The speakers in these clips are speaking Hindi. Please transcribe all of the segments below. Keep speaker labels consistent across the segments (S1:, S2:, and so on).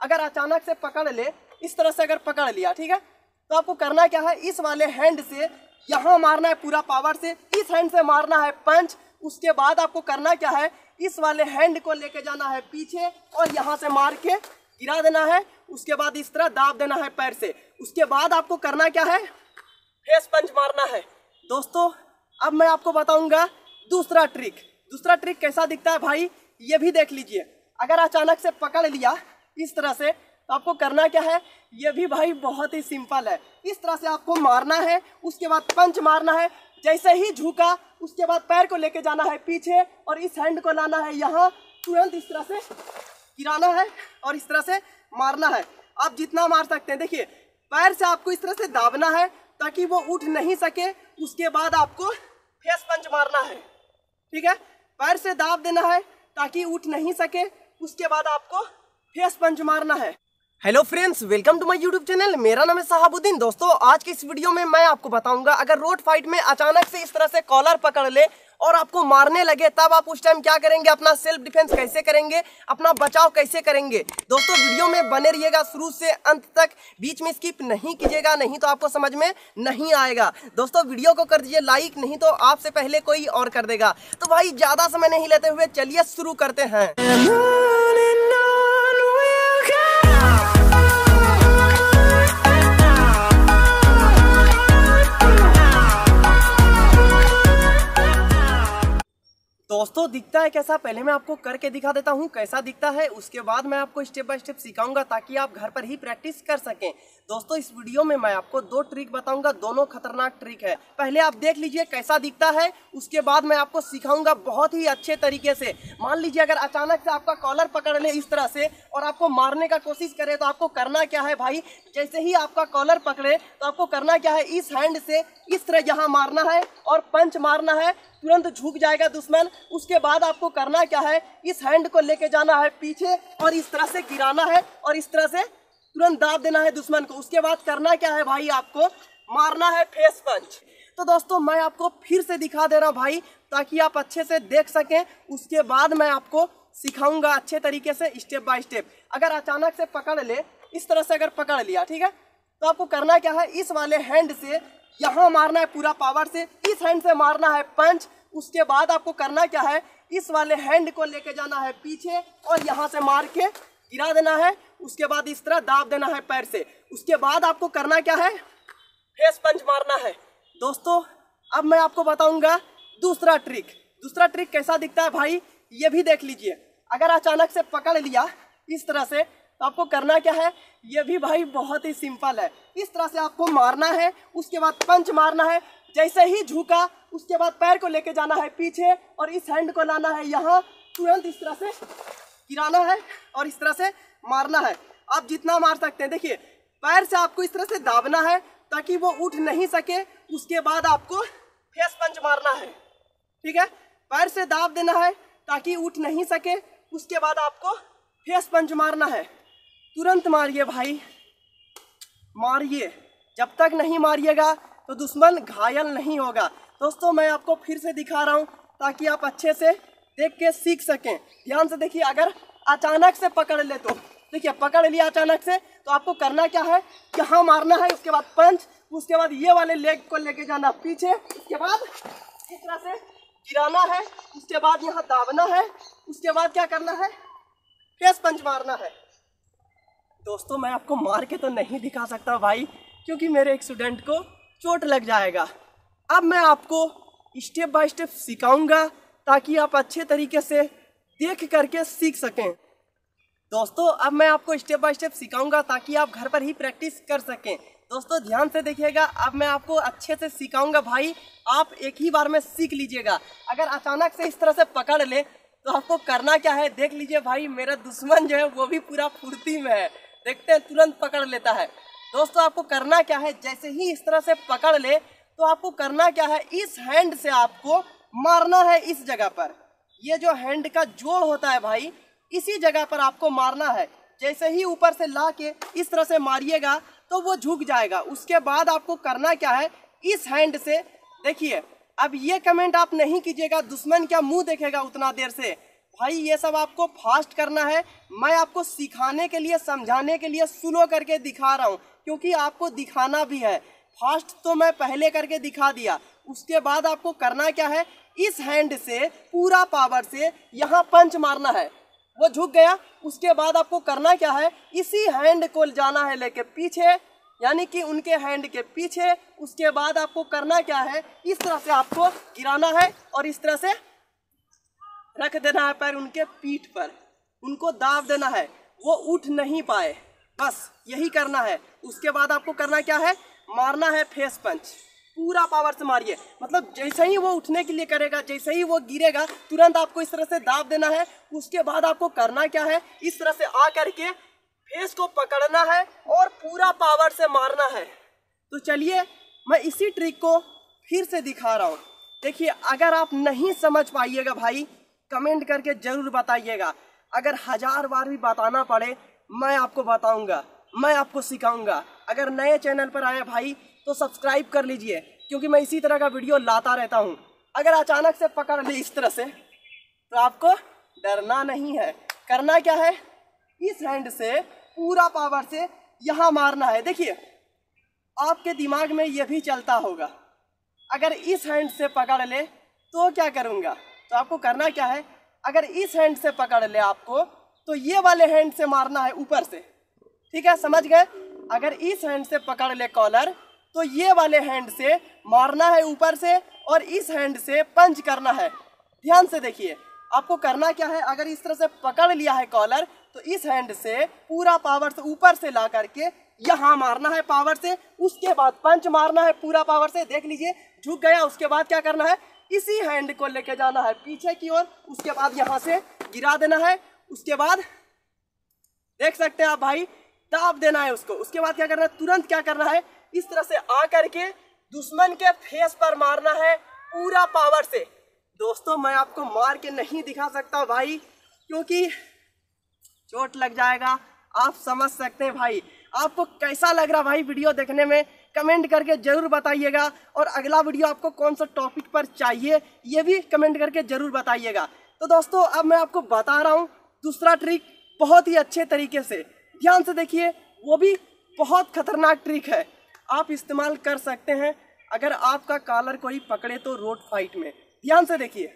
S1: अगर अचानक से पकड़ ले, इस तरह से अगर पकड़ लिया, ठीक है, तो आपको करना क्या है, इस वाले हैंड से यहाँ मारना है पूरा पावर से, इस हैंड से मारना है पंच। उसके बाद आपको करना क्या है, इस वाले हैंड को लेके जाना है पीछे और यहाँ से मार के गिरा देना है। उसके बाद इस तरह दाब देना है पैर से। उसके बाद आपको करना क्या है, फेस पंच मारना है। दोस्तों अब मैं आपको बताऊंगा दूसरा ट्रिक। दूसरा ट्रिक कैसा दिखता है भाई, ये भी देख लीजिए। अगर अचानक से पकड़ लिया इस तरह से, तो आपको करना क्या है, ये भी भाई बहुत ही सिंपल है। इस तरह से आपको मारना है, उसके बाद पंच मारना है। जैसे ही झुका, उसके बाद पैर को लेके जाना है पीछे और इस हैंड को लाना है यहाँ, तुरंत इस तरह से गिराना है और इस तरह से मारना है। आप जितना मार सकते हैं। देखिए पैर से आपको इस तरह से दाबना है ताकि वो उठ नहीं सके। उसके बाद आपको फेस पंच मारना है, ठीक है, पैर से दाब देना है ताकि उठ नहीं सके। उसके बाद आपको फेस पंच मारना है। Hello friends, welcome to my YouTube channel. मेरा नाम है शहाबुद्दीन। दोस्तों आज की इस वीडियो में मैं आपको बताऊंगा, अगर रोड फाइट में अचानक से इस तरह से कॉलर पकड़ ले और आपको मारने लगे, तब आप उस टाइम क्या करेंगे, अपना सेल्फ डिफेंस कैसे करेंगे, अपना बचाव कैसे करेंगे। दोस्तों वीडियो में बने रहिएगा शुरू से अंत तक, बीच में स्किप नहीं कीजिएगा, नहीं तो आपको समझ में नहीं आएगा। दोस्तों वीडियो को कर दीजिए लाइक, नहीं तो आपसे पहले कोई और कर देगा। तो भाई ज्यादा समय नहीं लेते हुए चलिए शुरू करते हैं। दोस्तों दिखता है कैसा, पहले मैं आपको करके दिखा देता हूँ कैसा दिखता है। उसके बाद मैं आपको स्टेप बाय स्टेप सिखाऊंगा ताकि आप घर पर ही प्रैक्टिस कर सकें। दोस्तों इस वीडियो में मैं आपको दो ट्रिक बताऊंगा, दोनों खतरनाक ट्रिक है। पहले आप देख लीजिए कैसा दिखता है, उसके बाद मैं आपको सिखाऊंगा बहुत ही अच्छे तरीके से। मान लीजिए अगर अचानक से आपका कॉलर पकड़ ले इस तरह से और आपको मारने का कोशिश करे, तो आपको करना क्या है भाई, जैसे ही आपका कॉलर पकड़े तो आपको करना क्या है, इस हैंड से इस तरह यहाँ मारना है और पंच मारना है। तुरंत झुक जाएगा दुश्मन। उसके बाद आपको करना क्या है, इस हैंड को लेके जाना है पीछे और इस तरह से गिराना है और इस तरह से तुरंत दाब देना है दुश्मन को। उसके बाद करना क्या है भाई, आपको मारना है फेस पंच। तो दोस्तों मैं आपको फिर से दिखा दे रहा हूँ भाई, ताकि आप अच्छे से देख सकें। उसके बाद मैं आपको सिखाऊंगा अच्छे तरीके से स्टेप बाय स्टेप। अगर अचानक से पकड़ ले, इस तरह से अगर पकड़ लिया, ठीक है, तो आपको करना क्या है, इस वाले हैंड से यहाँ मारना है पूरा पावर से, इस हैंड से मारना है पंच। उसके बाद आपको करना क्या है, इस वाले हैंड को लेके जाना है पीछे और यहाँ से मार के गिरा देना है। उसके बाद इस तरह दाब देना है पैर से। उसके बाद आपको करना क्या है, फेस पंच मारना है। दोस्तों अब मैं आपको बताऊंगा दूसरा ट्रिक। दूसरा ट्रिक कैसा दिखता है भाई, ये भी देख लीजिए। अगर अचानक से पकड़ लिया इस तरह से, तो आपको करना क्या है, ये भी भाई बहुत ही सिंपल है। इस तरह से आपको मारना है, उसके बाद पंच मारना है। जैसे ही झुका, उसके बाद पैर को लेके जाना है पीछे और इस हैंड को लाना है यहाँ, तुरंत इस तरह से गिराना है और इस तरह से मारना है। आप जितना मार सकते हैं। देखिए पैर से आपको इस तरह से दाबना है ताकि वो उठ नहीं सके। उसके बाद आपको फेस पंच मारना है, ठीक है, पैर से दाब देना है ताकि उठ नहीं सके। उसके बाद आपको फेस पंच मारना है। तुरंत मारिए भाई, मारिए। जब तक नहीं मारिएगा तो दुश्मन घायल नहीं होगा। दोस्तों मैं आपको फिर से दिखा रहा हूँ ताकि आप अच्छे से देख के सीख सकें। ध्यान से देखिए। अगर अचानक से पकड़ ले, तो देखिए पकड़ लिया अचानक से, तो आपको करना क्या है, यहाँ मारना है, उसके बाद पंच, उसके बाद ये वाले लेग को लेके जाना पीछे, उसके बाद इस तरह से गिराना है, उसके बाद यहाँ दाबना है, उसके बाद क्या करना है, फेस पंच मारना है। दोस्तों मैं आपको मार के तो नहीं दिखा सकता भाई, क्योंकि मेरे एक स्टूडेंट को चोट लग जाएगा। अब मैं आपको स्टेप बाय स्टेप सिखाऊंगा ताकि आप अच्छे तरीके से देख करके सीख सकें। दोस्तों अब मैं आपको स्टेप बाय स्टेप सिखाऊंगा ताकि आप घर पर ही प्रैक्टिस कर सकें। दोस्तों ध्यान से देखिएगा। अब मैं आपको अच्छे से सिखाऊंगा भाई, आप एक ही बार में सीख लीजिएगा। अगर अचानक से इस तरह से पकड़ ले, तो आपको करना क्या है, देख लीजिए भाई, मेरा दुश्मन जो है वो भी पूरा फुर्ती में है। देखते हैं तुरंत पकड़ लेता है। दोस्तों आपको करना क्या है, जैसे ही इस तरह से पकड़ ले, तो आपको करना क्या है, इस हैंड से आपको मारना है इस जगह पर। ये जो हैंड का जोड़ होता है भाई, इसी जगह पर आपको मारना है। जैसे ही ऊपर से ला के इस तरह से मारिएगा तो वो झुक जाएगा। उसके बाद आपको करना क्या है, इस हैंड से देखिए। अब ये कमेंट आप नहीं कीजिएगा, दुश्मन क्या मुंह देखेगा उतना देर से। भाई ये सब आपको फास्ट करना है। मैं आपको सिखाने के लिए, समझाने के लिए स्लो करके दिखा रहा हूँ, क्योंकि आपको दिखाना भी है। फास्ट तो मैं पहले करके दिखा दिया। उसके बाद आपको करना क्या है, इस हैंड से पूरा पावर से यहाँ पंच मारना है। वो झुक गया, उसके बाद आपको करना क्या है, इसी हैंड को जाना है लेके पीछे, यानी कि उनके हैंड के पीछे। उसके बाद आपको करना क्या है, इस तरह से आपको गिराना है और इस तरह से रख देना है पैर उनके पीठ पर, उनको दाब देना है, वो उठ नहीं पाए, बस यही करना है। उसके बाद आपको करना क्या है, मारना है फेस पंच, पूरा पावर से मारिए। मतलब जैसे ही वो उठने के लिए करेगा, जैसे ही वो गिरेगा, तुरंत आपको इस तरह से दाब देना है। उसके बाद आपको करना क्या है, इस तरह से आ करके फेस को पकड़ना है और पूरा पावर से मारना है। तो चलिए मैं इसी ट्रिक को फिर से दिखा रहा हूँ। देखिए, अगर आप नहीं समझ पाइएगा भाई, कमेंट करके जरूर बताइएगा। अगर 1000 बार भी बताना पड़े, मैं आपको बताऊंगा, मैं आपको सिखाऊंगा। अगर नए चैनल पर आए भाई तो सब्सक्राइब कर लीजिए, क्योंकि मैं इसी तरह का वीडियो लाता रहता हूँ। अगर अचानक से पकड़ ले इस तरह से, तो आपको डरना नहीं है। करना क्या है, इस हैंड से पूरा पावर से यहाँ मारना है। देखिए, आपके दिमाग में ये भी चलता होगा, अगर इस हैंड से पकड़ ले तो क्या करूँगा। तो आपको करना क्या है, अगर इस हैंड से पकड़ ले आपको, तो ये वाले हैंड से मारना है ऊपर से। ठीक है, समझ गए। अगर इस हैंड से पकड़ ले कॉलर, तो ये वाले हैंड से मारना है ऊपर से, और इस हैंड से पंच करना है। ध्यान से देखिए, आपको करना क्या है, अगर इस तरह से पकड़ लिया है कॉलर, तो इस हैंड से पूरा पावर से ऊपर से ला करके यहाँ मारना है पावर से। उसके बाद पंच मारना है पूरा पावर से। देख लीजिए, झुक गया। उसके बाद क्या करना है, इसी हैंड को लेके जाना है पीछे की ओर। उसके बाद यहाँ से गिरा देना है। उसके बाद देख सकते हैं आप भाई, दाब देना है उसको। उसके बाद क्या करना है, तुरंत क्या करना है, इस तरह से आ करके दुश्मन के फेस पर मारना है पूरा पावर से। दोस्तों, मैं आपको मार के नहीं दिखा सकता भाई, क्योंकि चोट लग जाएगा। आप समझ सकते हैं भाई। आपको कैसा लग रहा भाई वीडियो देखने में, कमेंट करके जरूर बताइएगा। और अगला वीडियो आपको कौन सा टॉपिक पर चाहिए, ये भी कमेंट करके जरूर बताइएगा। तो दोस्तों, अब मैं आपको बता रहा हूँ दूसरा ट्रिक, बहुत ही अच्छे तरीके से। ध्यान से देखिए, वो भी बहुत खतरनाक ट्रिक है, आप इस्तेमाल कर सकते हैं अगर आपका कॉलर कोई पकड़े तो रोड फाइट में। ध्यान से देखिए,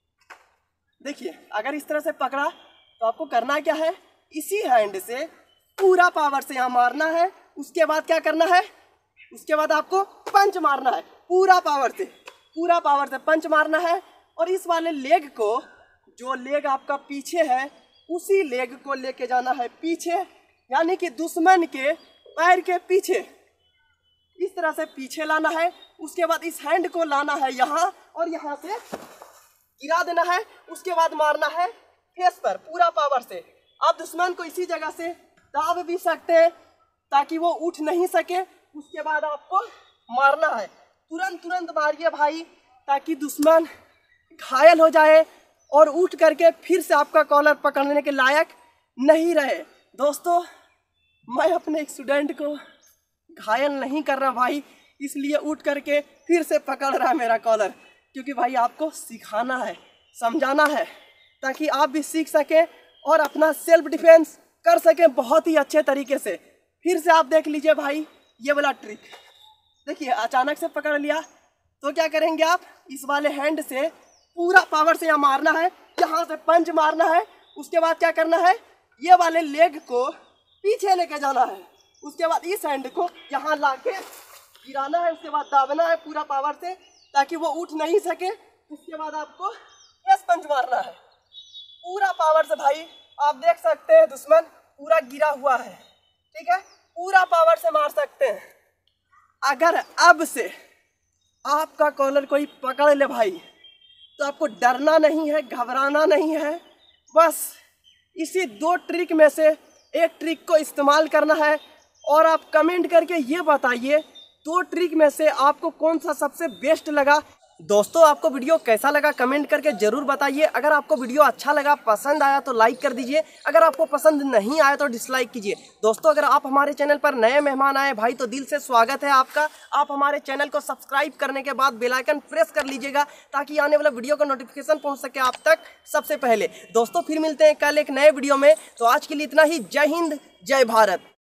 S1: देखिए अगर इस तरह से पकड़ा तो आपको करना क्या है, इसी हैंड से पूरा पावर से यहाँ मारना है। उसके बाद क्या करना है, उसके बाद आपको पंच मारना है पूरा पावर से, पूरा पावर से पंच मारना है। और इस वाले लेग को, जो लेग आपका पीछे है, उसी लेग को लेके जाना है पीछे, यानी कि दुश्मन के पैर के पीछे, इस तरह से पीछे लाना है। उसके बाद इस हैंड को लाना है यहाँ और यहाँ से गिरा देना है। उसके बाद मारना है फेस पर पूरा पावर से। आप दुश्मन को इसी जगह से दाब भी सकते हैं ताकि वो उठ नहीं सके। उसके बाद आपको मारना है, तुरंत तुरंत मारिए भाई, ताकि दुश्मन घायल हो जाए और उठ करके फिर से आपका कॉलर पकड़ने के लायक नहीं रहे। दोस्तों, मैं अपने एक स्टूडेंट को घायल नहीं कर रहा भाई, इसलिए उठ करके फिर से पकड़ रहा है मेरा कॉलर, क्योंकि भाई आपको सिखाना है, समझाना है, ताकि आप भी सीख सकें और अपना सेल्फ डिफेंस कर सकें बहुत ही अच्छे तरीके से। फिर से आप देख लीजिए भाई, ये वाला ट्रिक देखिए, अचानक से पकड़ लिया तो क्या करेंगे आप, इस वाले हैंड से पूरा पावर से यहाँ मारना है, यहाँ से पंच मारना है। उसके बाद क्या करना है, ये वाले लेग को पीछे लेके जाना है। उसके बाद इस हैंड को यहाँ ला के गिराना है। उसके बाद दाबना है पूरा पावर से, ताकि वो उठ नहीं सके। उसके बाद आपको फेस पंच मारना है पूरा पावर से। भाई आप देख सकते हैं, दुश्मन पूरा गिरा हुआ है, ठीक है, पूरा पावर से मार सकते हैं। अगर अब से आपका कॉलर कोई पकड़ ले भाई, तो आपको डरना नहीं है, घबराना नहीं है, बस इसी 2 ट्रिक में से एक ट्रिक को इस्तेमाल करना है। और आप कमेंट करके ये बताइए, 2 ट्रिक में से आपको कौन सा सबसे बेस्ट लगा, दोस्तों आपको वीडियो कैसा लगा कमेंट करके जरूर बताइए। अगर आपको वीडियो अच्छा लगा, पसंद आया तो लाइक कर दीजिए। अगर आपको पसंद नहीं आया तो डिसलाइक कीजिए। दोस्तों अगर आप हमारे चैनल पर नए मेहमान आए भाई तो दिल से स्वागत है आपका। आप हमारे चैनल को सब्सक्राइब करने के बाद बेल आइकन प्रेस कर लीजिएगा ताकि आने वाला वीडियो का नोटिफिकेशन पहुंच सके आप तक सबसे पहले। दोस्तों फिर मिलते हैं कल एक नए वीडियो में। तो आज के लिए इतना ही। जय हिंद, जय भारत।